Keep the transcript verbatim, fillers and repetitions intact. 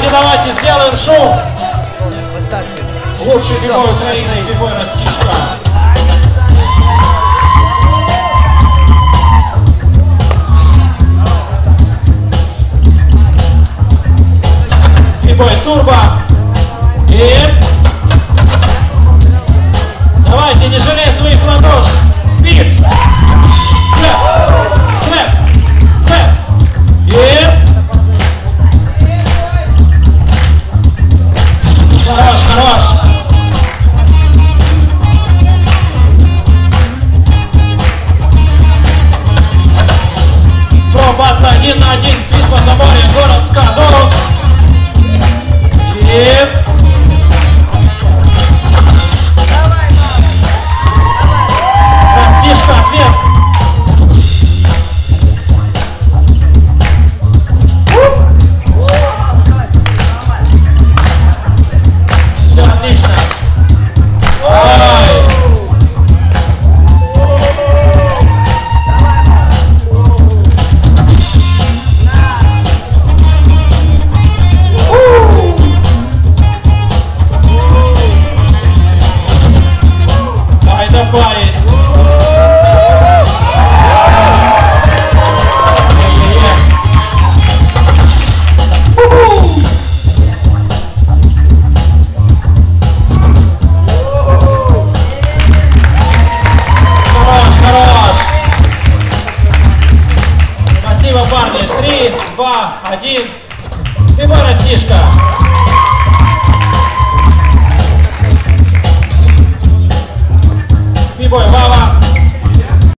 Давайте, давайте, сделаем шоу. Лучший бибой Украины, бибой Растишка. Бибой Турбо. И давайте, не жалей своих ладошек. Бит. Клэп. Клэп. Клэп. И хорош, хорош. Про батл один на один. Битва за море. Город Скадов. И Растишка, ответ. Все отлично. Ой. Давай, добавить. Спасибо, парни. Три, два, один. Бибой Растишка.